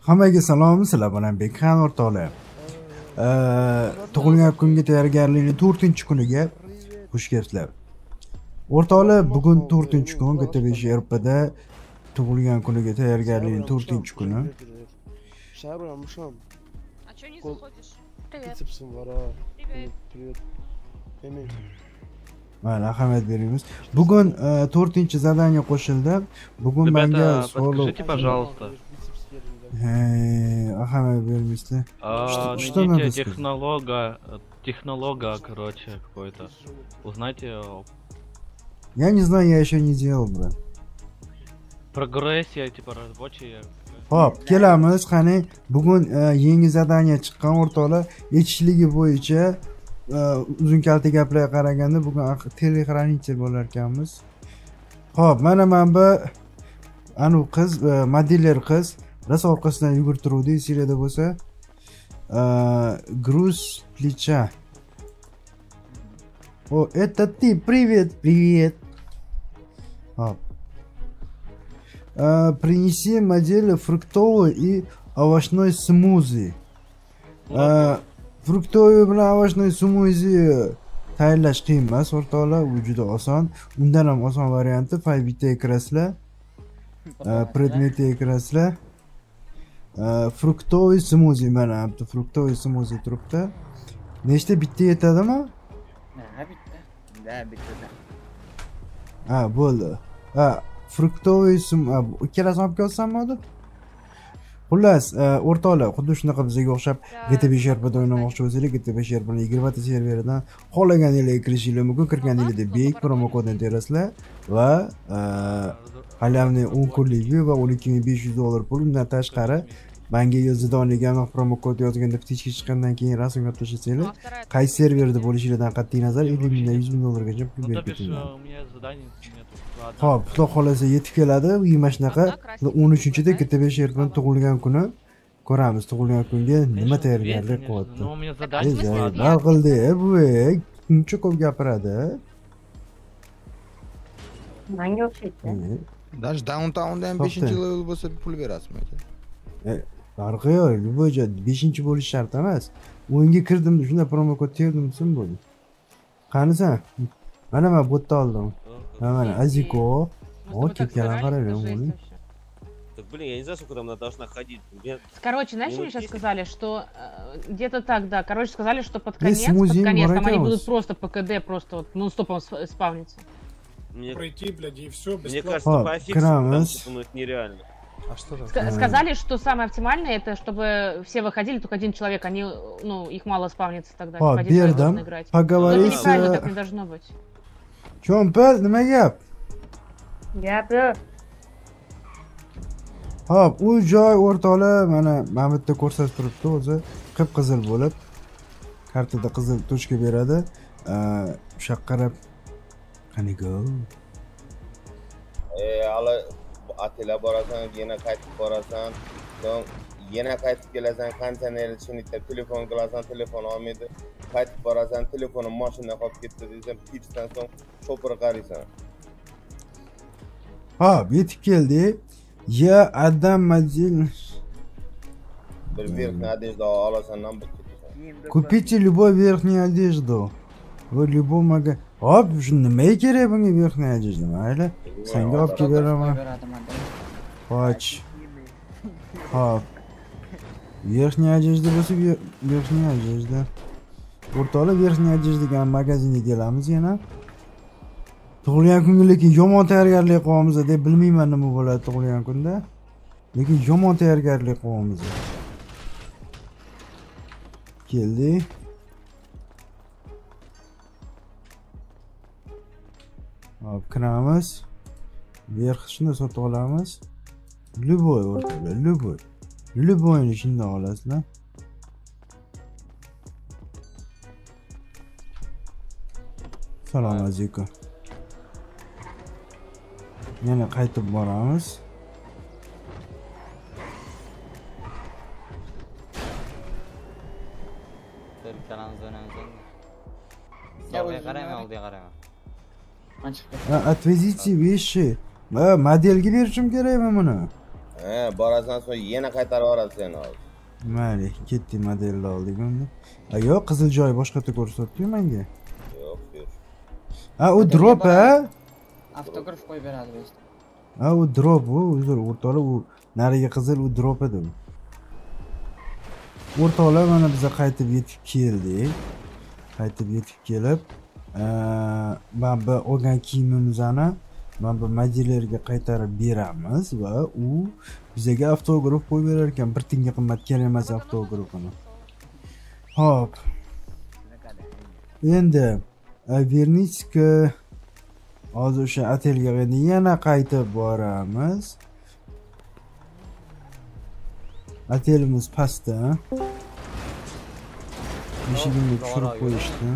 Hammaga salom, sizlar bilan Bekxan o'rtoqlar. Tug'ilgan kunga tayyorgarlikning 4-kuniga xush kelibsizlar. O'rtoqlar, bugun 4-kun GT5 RPda tug'ilgan kuniga tayyorgarlikning 4-kuni. Шабрамушам. А чё не заходишь? Привет. Bitsipsim var ha. Привет. Привет. Emin. Mana ahamiyat beramiz. Bugun 4-zadaniya qo'shildi. Bugun menga savol. Подскажите, пожалуйста. Ahamiyat bermisizlar. Что надо Найдите сказать? технолога, короче, какой-то. Узнайте Я не знаю, я еще не делал, брат. прогрессия, типа рабочие. Hop, kelamiz. Qani, bugun yangi zadaniya chiqqan o'rtoqlar. Etishligi bo'yicha uzun kalta gaplarga qaraganda bugun telexranитель bo'lar ekanmiz. Hop, mana bu anu qiz, modeller qiz ras orqasidan yugurtiruvdi, Siriyada bo'lsa. Груз плеча. О, это ты, привет, привет. Hop. Принеси модель фруктовый и овощной смузи. Fruktoviy bilan овощной смузи tayyorlash qiyin emas, o'rtoqlar, u juda oson. Undan ham oson varianti Firebitga kirasizlar. Predmetga kirasizlar. Fruktoviy smoozi, mana bu fruktoviy smoozi turibdi. Nechta bitta yetadimi? Ha, bitta. Da, bitta. Ha, bo'ldi. Ha, fruktoviy ikkalasini olib kelsammi edi? Xullas, o'rtoqlar, xuddi shunaqa bizga o'xshab GT5 RPda o'ynamoqchi bo'lsangiz, GT5 RP 20 ta serveridan xohlaganingizga kirishingiz mumkin. Kirganingizda bek promo kodini terasizlar va halamni 10 kunligi va $12,500 pul. Undan tashqari menga Zidon degan promo kod yozganda птичка chiqqandan keyin rasmga tashlasangiz, qaysi serverda bo'lishidan qat'iy nazar $50,000 dan $100,000 gacha pul berib ketinglar. Hop, xudo xolasa yetib keladi. Mana shunaqa 13-da GT5 RPning tug'ilgan kuni ko'ramiz. Tug'ilgan kunga nima tayyorgarlik qilyapti. Ну, у меня задание. Nima qildi, bu uncha ko'p gapiradi. Menga o'xshaydi. Даже Downtown'da ham 5-level bo'lsa pul berasizmi aka? Farqi yo'q, любой joy 5-bo'lish shart emas. O'yinga kirdim, shunda promo kod terdim, sim bo'ldi. Qanisan? Mana men bu yerda oldim. Mana Aziko. O, ketgan qarayman. Так, блин, я не знаю, сколько там она должна ходить. Короче, знаешь, мне сейчас сказали, что где-то так, да. Короче, сказали, что под Есть конец там они Маратеус. будут просто по КД, просто вот нон-стопом спавниться. Мне блядь, и все, мне кажется, О, по аффиксу там, Крамос. типа, ну это нереально. А что там? Сказали, что самое оптимальное, это чтобы все выходили, только один человек, они, ну, их мало спавнится тогда. О, один человек Бердам, должен играть. поговорить Но это неправильно, с- так не должно быть. Cho'mpil, nima gap? Gapi. Hop, u joy o'rtoqlar mana bu yerda ko'rsatib turibdi, o'zi qip-qizil bo'lib. Kartada qizil tochka beradi. O'sha qarab qani go. Hali atela borasan, yana qaytib borasan, so'ng yana qaytib kelasan, konteyner ichini telefon qilasan, telefon olmaydi. Qaytib borasan, telefonim mashinada qolib ketdi desam, pipsdan so'ng shopir qaraysan. Hop, yetib keldi. Ya adam model. Bir verxniy одежда olasan, ham bir ketasan. Купите любой верхнюю одежду. Вы любой магазин. Hop, shuni nimaga kerak bunga verxniy одежда? Mayli. Senga olib kelib beraman. Qoch. Hop. Верхняя одежда bo'lsa, верхняя одежда. O'rtoqlar, верхняя одежда degan magazinga kelamiz yana. Tug'ilgan kunga lekin yomon tayyorgarlik qilyapmiz deb bilmayman nima bo'ladi tug'ilgan kunda. Lekin yomon tayyorgarlik qilyapmiz. Keldi. Hop, kiramiz. Verx shuni sotib olamiz. Любой o'rtoqlar, любой. Любойni shundan olasizlar. Salom alaykum. Yana qaytib boramiz. Solga qarayman, oldiga qarayman. Отвезите вещи. Modelga berishim kerakmi buni? Ha, borasan so'ng yana qaytarib yuborasan hozir. Mayli, ketdik modelni oldik endi. Yo'q, qizil joy boshqacha ko'rsatdi-yu menga. Yo'q, yo'q. Ha, u drop a? Avtograf qo'yib beradi biz. Ha, u drop u, uzr, o'rtoqlar, u nariga qizil u drop edi. O'rtoqlar, mana biz qaytib yetib keldik. Qaytib yetib kelib, men bu olgan kiyimimizni mana bu modellarga qaytarib beramiz va u bizga avtograf qo'yib berar ekan. Bir tiyinga qimmat kerak emas avtografini. Hop. Endi Vernichka hozir o'sha otelga endi yana qaytib boramiz. Otelimiz pastda. Eshigimni tushirib qo'yishdi.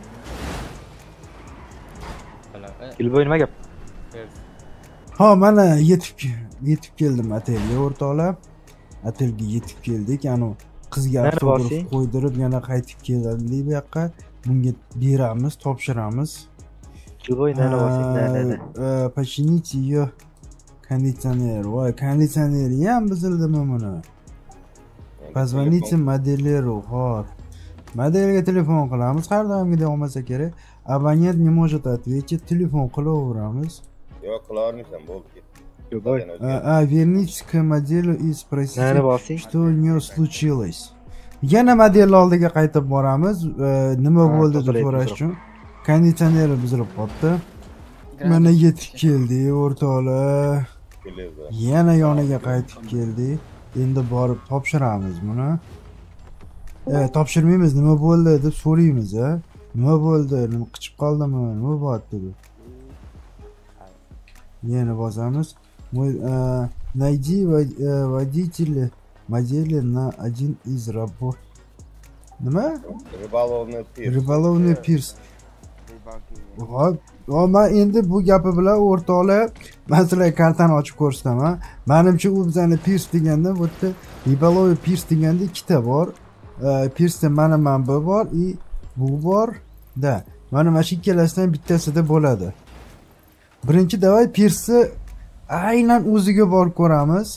Ilboy nima gap? Ha, mana yetib keldim otelga, o'rtoqlar. Otelga yetib keldik. Ana qizga avtograf qo'ydirib yana qaytib keldik bu yoqqa. Bunga beramiz, topshiramiz. Ilboy nima bo'lsin? Почините ее кондиционер. Voy, konditsioneri ham buzildimi buni? Позвоните моделеру. Hop. Modelga telefon qilamiz, har doimgidek olmasa kerak. Abonent не может ответить, telefon qilaveramiz. Yo'q, qilavermaysan, bo'ldi. Ilboy. Вернитесь к моделю и спросите, что у нее случилось. Yana model oldiga qaytib boramiz. Nima bo'ldi deb so'rash uchun. Konditsioneri buzilib qoldi. Mana yetib keldik, o'rtoqlar. Yana yoniga qaytib keldik. Endi borib topshiramiz buni. Topshirmaymiz, nima bo'ldi deb so'raymiz, a? Nima bo'ldi? Nima qichib qoldimi? Nima bo'pti deb. Yana bosamiz. Найди водителя модели на один из работ. Nima? Рыболовный пирс. Men endi bu gapi bilan o'rtoqlar, masalan, kartani ochib ko'rsataman. Menimcha u bizani pirs deganda, bu yerda Ribaloy pirs deganda ikkita bor. Pirsda mana bu bor, bu bor. Da, mana shu ikkalasidan bittasida bo'ladi. Birinchi davay pirsni aynan o'ziga borib ko'ramiz.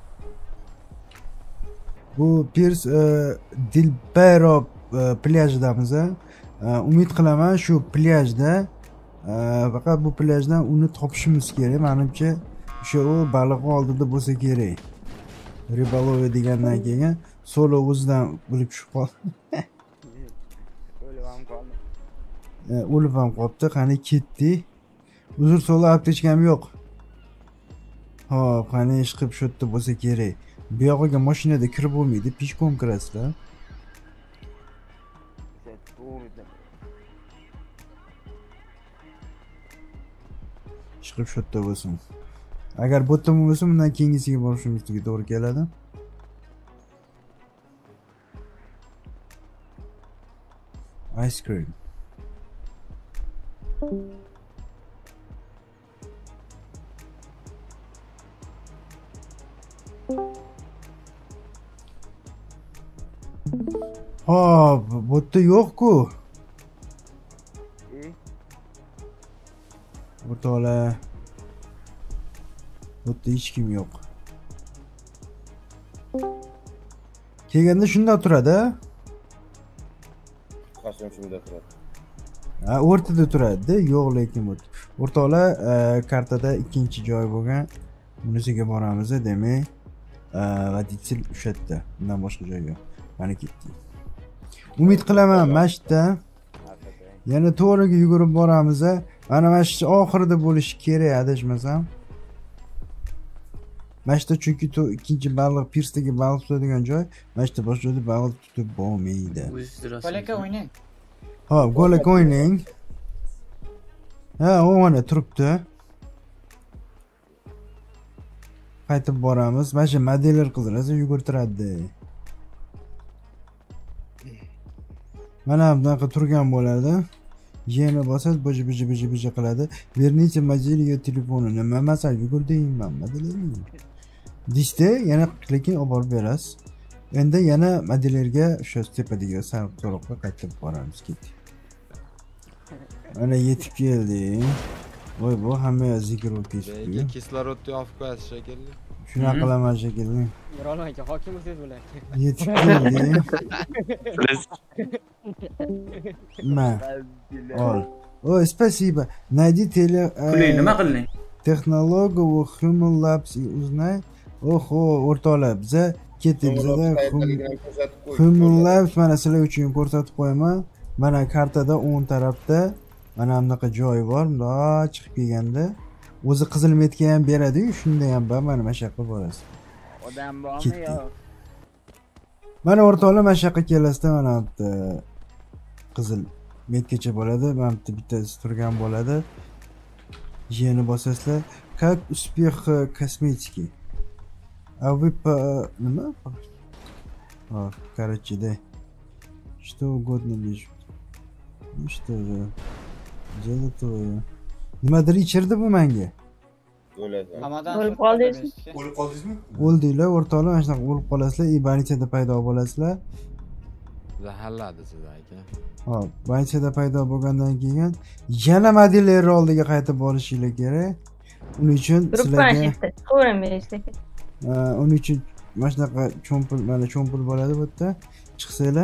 Bu pirs Dilbero plyajidamiz. Umid qilaman shu plyajda, faqat bu plyajdan uni topishimiz kerak. Menimcha o'sha u baliq oldida bo'lsa kerak. Ribaloy degandan keyin solo o'zidan bo'lib tushib qoldi. O'lib ham qolibdi. Qani ketdi. Uzr, solo aptechkam yo'q. Hop, qani ish qilib shu yerda bo'lsa kerak. Bu yoqqa mashinada kirib bo'lmaydi, peshkom kirasizlar. Ish qilib shu yerda bo'lsin. Agar bu yerda bo'lmasa, bundan keyingisiga borishimiz to'g'ri keladi. Ice cream. Hop, bu yerda yo'q-ku. O'rtoqlar. Bu yerda hech kim yo'q. Kelganda shunda turadi. Qachon shunda turadi? Ha, o'rtada turadi, yo'q lekin bu. O'rtoqlar, kartada ikkinchi joy bo'lgan. Bunisiga boramiz, demak, voditel o'sha yerda. Bundan boshqa joy yo'q. Mana ketdik. Umid qilaman mashda yana to'g'riga yugurib boramiz. Mana mashda oxirida bo'lishi kerak, adashmasam. Mashda chunki ikkinchi baliq pirsdagi baliq tutadigan joy, mashda boshqa joyda baliq tutib bo'lmaydi. Golaka o'ynang. Hop, golaka o'ynang. Ha, u mana turibdi. Qaytib boramiz. Mana shu modellar qidirasiz, yugurtiradi. Mana bunaqa turgan bo'ladi. Yana bosasiz, biji qiladi. Verniche modeliga telefoni nima masal yugurding men modellarni. Dishda yana lekin olib borib berasiz. Endi yana modellarga o'sha tepadagi sariq to'roqqa qaytib boramiz. Ketdik. Mana yetib keldik. Voy, bu hamma zikr o'tdi. Kislorodni olib qo'yasiz shekilli. Shunaqa qilaman shekilli. Mirolim aka, hokim bo'lsangiz bo'lardi. Yetib kelding. Ma. Ol. Ой, спасибо. Найди nima qilding? Технологию у Human Labs и узнай. Oho, o'rtoqlar, biza ketdik. Bizada Human Labs mana sizlar uchun ko'rsatib qo'yaman. Mana kartada o'ng tarafda mana bunaqa joy bor. Bundoq chiqib kelganda o'zi qizil metka ham beradi-yu, shunda ham mana mana shaqqa borasiz. Odam bormi yo? Mana o'rtoqlar mana shaqqa kelasizda mana bitta qizil metgacha bo'ladi. Mana bittasi turgan bo'ladi. Jeni bosasizlar. Как успех косметики? А вы по... нima? Короче, да. Что угодно лишь. Ну что же. Золотое. Nimadir ichirdi bu menga. O'lib qoldingizmi? O'lib qoldingizmi? O'ldinglar, o'rtoqlar, mana shunaqa o'lib qolasizlar, больницада paydo bo'lasizlar. Zaharladi sizni aka. Hop, больницада paydo bo'lgandan keyin yana modellar oldiga qaytib borishinglar kerak. Uning uchun sizlarga uning uchun mana shunaqa cho'mpil bo'ladi bu yerda. Chiqsanglar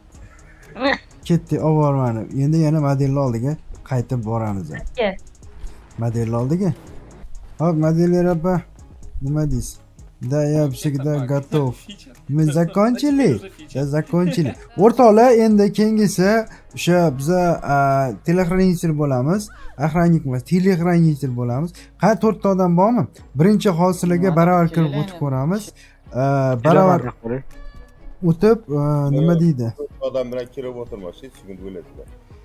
ketdi, obormani. Endi yana modellar oldiga qaytib boramiz. Modellar oldiga. Hop, modellar apa? Nima deysiz? Да, я всегда готов. Мы закончили? Да, закончили. O'rtoqlar, endi keyingisi o'sha biza telexranитель bo'lamiz. Охранник emas, telexranитель bo'lamiz. Qani 4 ta odam bormi? Birinchi hosilaga baravar kirib o'tib ko'ramiz. Baravar o'tib nima deydi? 4 odam bilan kirib o'tirmoqchi, sekund o'ylaydilar.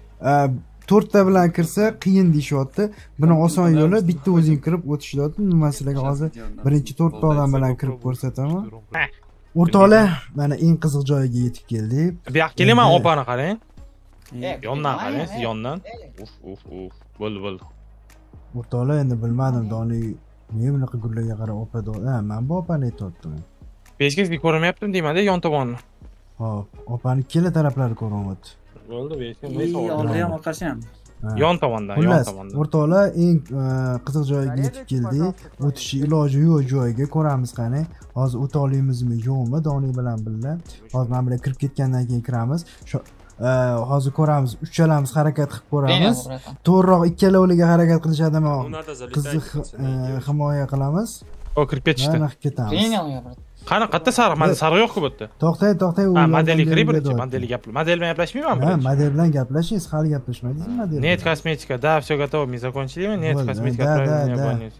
4 ta bilan kirsa qiyin deyishyapti. Buni oson yo'li bitta o'zing kirib o'tishyapti. Nima sizlarga hozir birinchi 4 ta odam bilan kirib ko'rsataman. O'rtoqlar, mana eng qiziq joyiga yetib keldik. Bu yoqqa kelaman, opani qarang. Yondan qarang, siz yondan. Uf. Bo'ldi. O'rtoqlar, endi bilmadim, Doni nima bunaqa gullarga qarab opa. Men bu opani aytayaptim. Peshkasiga ko'rmayaptim deyman-da, yon tomonni. Hop, opani ikkala taraflari ko'rinyapti. Bo'ldi, beshka. Oldi ham orqasi ham. Yon tomondan. O'rtoqlar, eng qiziq joyiga yetib keldik. O'tishi iloji yo'q joyga ko'ramiz qani. Hozir o'ta olamizmi, yo'qmi, Doni bilan birga. Hozir men bilan kirib ketgandan keyin kiramiz. Hozir ko'ramiz, uchalamiz harakat qilib ko'ramiz. To'g'riroq ikkalovliga harakat qilishadimi? Qiziq himoya qilamiz. O, kirib ketishdi. Mana ketamiz. Qani qatta sariq? Menda sariq yo'q-ku bu yerda. To'xtang. Modeliga kirib birinchi, model bilan gaplashmayman birinchi. Model bilan gaplashingiz, hali gaplashmadingizmi model? Нет косметика, да, все готово, мы закончили. Нет косметика, отправили в больницу.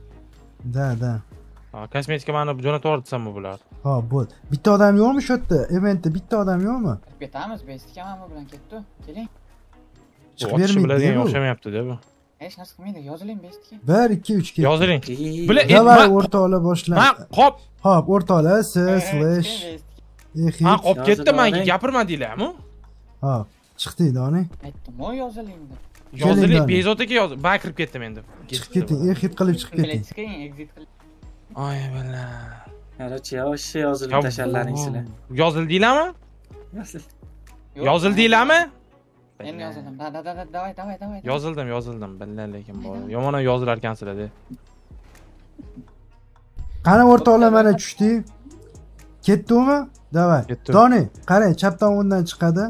Да. Kosmetika meni jo'natib yuborsammi bular? Ha, bo'ldi. Bitta odam yo'qmi shu yerda? Eventda bitta odam yo'qmi? Ketamiz, Bestika mana bilan ketdi. Keling. Chiqib bermaydi. Biladigan o'xshamayapti-da bu. Hech narsa qilmaydi, yoziling Bestika. 1 2 3 ketdi. Yoziling. Davay o'rtoqlar boshlang. Qop. Hop, o'rtoqlar, siz slash. Qop ketdi, menga gapirmadinglarmi? Ha, chiqding, Doni. Aytdim-ku, yoziling deb. Yoziling, bezot aka yozib. Men kirib ketdim endi. Chiqib keting, hit qilib chiqib keting. Exit qilib. Ay balla. Qarachi, yoshi yozilib tashlaring sizlar. Yozildinglarmi? Yozildinglarmi? Endi yozildim. Davay. Yozildim. Billahi lekin bor. Yomon yozilar ekansizlar-da. Qani o'rtoqlar, mana tushdik. Ketdimi? Davay. Doni, qarang, chapdan o'ndan chiqadi.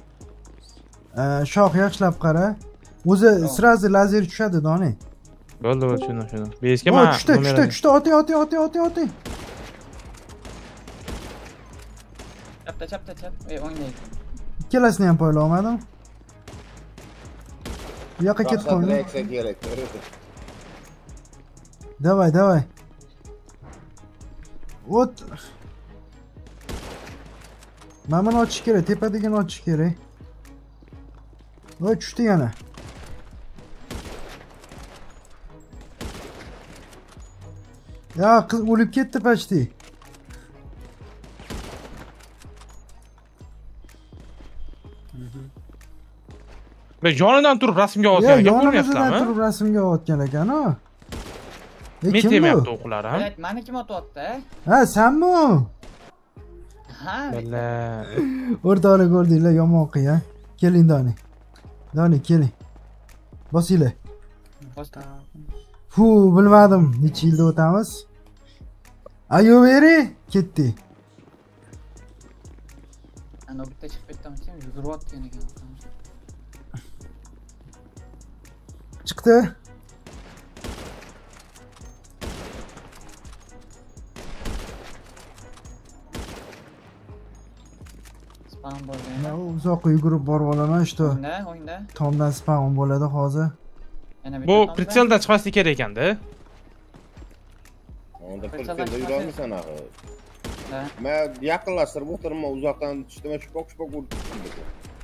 Shoh yaxshilab qara. O'zi sirazi lazer tushadi, Doni. Bo'ldi, shuni. Beshga men. Tushdi. Oting. Chapta. O'ynaylik. Ikkalasini ham poyla olmadim. Bu yoqqa ketib qoldim. Davay. O't. Mana ochish kerak, tepadagini ochish kerak. Voy, tushdi yana. Ya, qiz o'lib ketdi почти. Ben yonidan turib rasmga olayotgan ekan, ko'rmayapsanmi? Yonidan turib rasmga olayotgan ekan-a. Men temayapti o'qlar, ha? Meni kim otyapti? Ha, senmi? Ha. Balla. O'rtoqlar ko'rdinglar, yomon qiya. Keling, Doni, keling. Bosinglar. Bilmadim, necha yilda o'tamiz. Ayoveri ketdi. Ana bitta chiqib ketdim, yuguryapti ekan. Chiqdi. Spam bo'ldi. Men uzoqqa yugurib borib olaman, что O'yinda. tomdan spam bo'ladi hozir. Bu pritseldan chiqmaslik kerak ekanda. Onda pritselda yurolmaysan axir. Men yaqinlashtirib o'tirman, uzoqdan tushdima shupok urib chiqdim.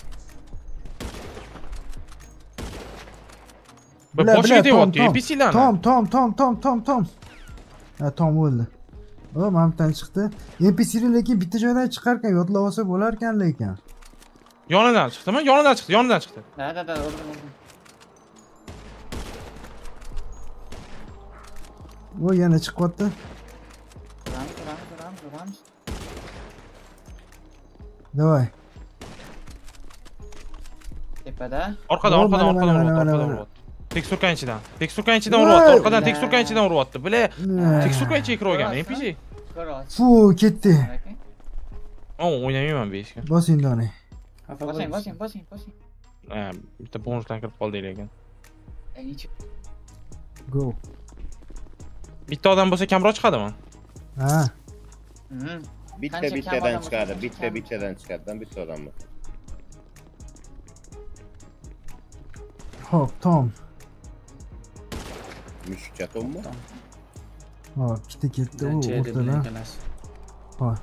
Boshiga deyapti, NPC'larni. Tom. Ha, Tom o'ldi. O, mamdan chiqdi. NPC'lar lekin bitta joydan chiqar ekan, yodlab olsa bo'lar ekan lekin. Yonidan chiqdimi? Yonidan chiqdi. Da, urdim. O, yana chiqyapti. Turamiz. Davay. Tepada. Orqadan uryapti. Teksturkan ichidan uryapti. Orqadan teksturkan ichidan uryapti. Bile teksturkan ichiga kirib olgan NPC. Fu, ketdi. O'ynamayman bu ishga. Bosing doni. Bosing. Bitta bonusdan kirib qoldik lekin. Go. Bitta odam bo'lsa kamroq chiqadimi? Ha. Bittadan chiqadi. Bittadan chiqadi. Bitta odam bor. Hop, Tom. Mushukcha Tommi? Hop, bitta ketdi u o'rtadan. Hop.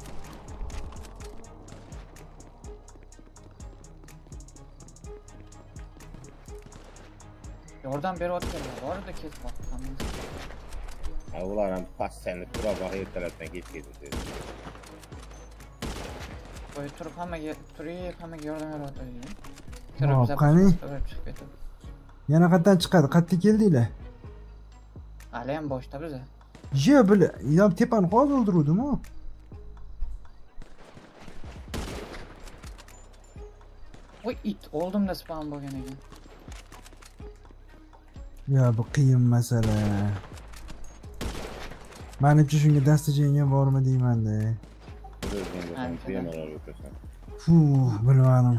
Yordam beryaptilar. Borida ketib qoldi. Ular ham passani turib ertalabdan ketdi. Qo'y turib hammaga yordam beryapti. Hop, qani? Yana qayerdan chiqadi? Qayerga keldinglar? Ali ham boshda biza. Je, bile, yam tepani hozir o'ldiruvdim-ku. Voy, it oldimda spam bo'lgan ekan. Ya, bu qiyin masala. Menimcha shunga dastajenga bormi deyman-da. Fu, bilmadim.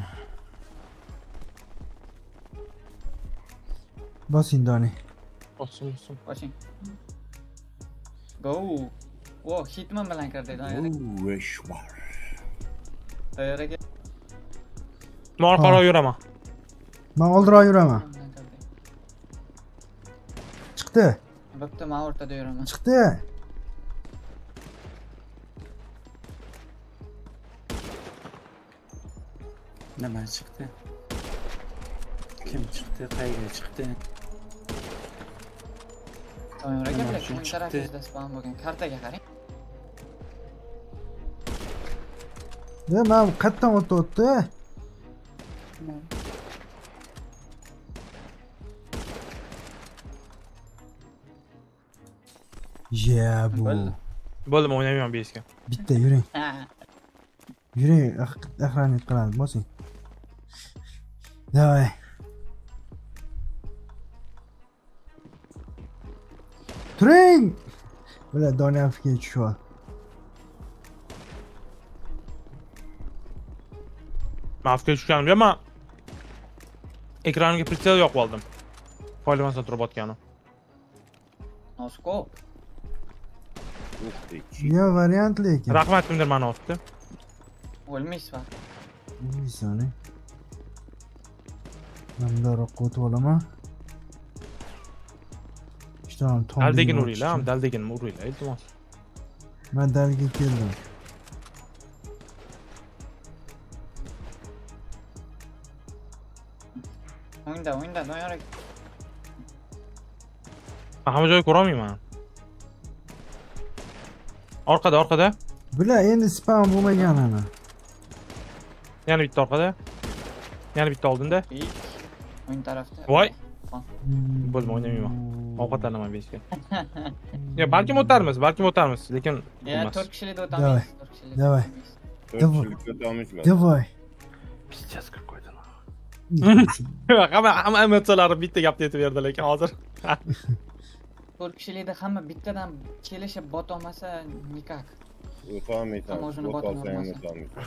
Bosing doni. Bosing. Go. Wo, hitman bilan kirdi. Tayyoraga. Men orqaroq yuraman. Men oldiroq yuraman. Chiqdi. Bo'pti, men o'rtada yuraman. Chiqdi. Nima chiqdi? Kim chiqdi? Qayerga chiqdi? Tayyoraga o'ng tarafingizda spam bo'lgan kartaga qarang. Men qayerdan o'tdi? Ya bu. Bo'ldimi, o'ynamayman bu ishga. Bitta yuring. Yuring, aqraniyat qiladi, bosing. Davay. Turing! Bula Doniyor fikriga tushyapti. Men fikriga tushganimga men ekranimga pritsel yoqib oldim. Foylamasdan turib o'tganim. Noskop. Ya variant lekin. Rahmat kimdir meni otdi. O'lmaysiz. O'lmaysan. Men daroq o'tib olaman. İşte Tom. Daldegin uğrayla, daldegin uğrayla, iltimos. Ben dalga keldim. O'yinda, do'yora. Hamma joy ko'rolmayman. Orqada. Bular endi spam bo'lmaganini. Yana bitta orqada. Yana bitta oldinda. O'yin tarafda. Voy. Bo'lma, o'ynamayman. Ovqatlanaman beshga. Ya balkim o'tarmiz, lekin ya 4 kishilik o'tamiz. Давай. Pizchas kirib qo'ydin. Hamma emotsiyalarim bitta gapni aytib berdi lekin hozir. 4 kishilikda hamma bittadan kelishib bot olmasa nikak. O'tolmaysan. Hamma o'zini botini O'tolsang olmasa. o'tolmaysan.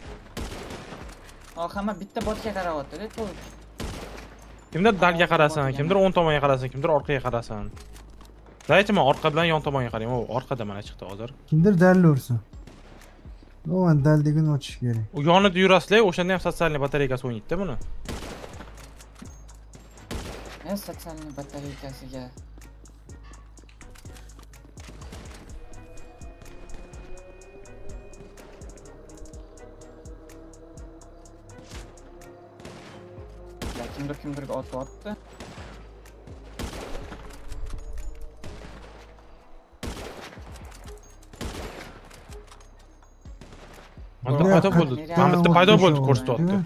Hamma bitta botga qarayapti-da, to'g'ri. Kimdir dalga qarasin, kimdir o'ng tomonga qarasin, kimdir orqaga qarasin. Daychi men orqa bilan yon tomonga qarayman. O orqada mana chiqdi hozir. Kimdir dalni ursin. O'g'an daldagini ochish kerak. U yonida yurasizlar, o'shanda ham sotsialniy batareykasi o'ynaydi-da buni. Sotsialniy batareykasiga. Kimdirga otyapti. Mana paydo bo'ldi. Mana bitta paydo bo'ldi ko'rsatyapti.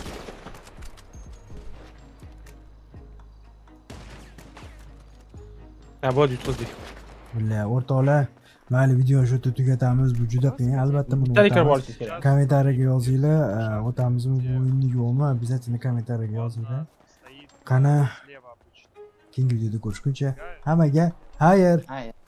Ha, bo'ldi, yutqizdik. Billah, o'rtoqlar, mayli videoni shu yerda tugatamiz. Bu juda qiyin. Albatta buni Bittaliklar bo'lishi kerak. kommentariyaga yozinglar. O'tamizmi bu o'yinni yo'qmi? Обязательно kommentariyaga yozinglar. Qani keyingi videoda ko'rishguncha hammaga xayr.